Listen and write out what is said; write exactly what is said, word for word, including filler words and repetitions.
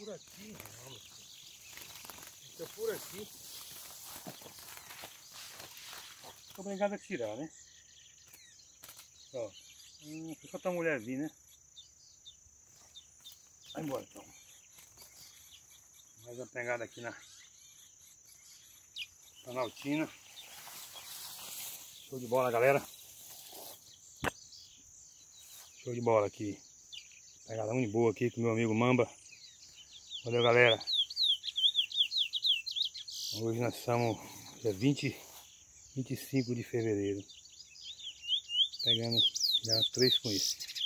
por aqui. Fica por aqui. Tô obrigado a tirar, né? Ó. Hum, só tá a mulher vir, né? Vai embora então. Mais uma pegada aqui na Planaltina. Show de bola, galera. Show de bola aqui. Pegada muito boa aqui com meu amigo Mamba. Valeu, galera. Hoje nós estamos dia vinte, vinte e cinco de fevereiro. Pegando já três com isso.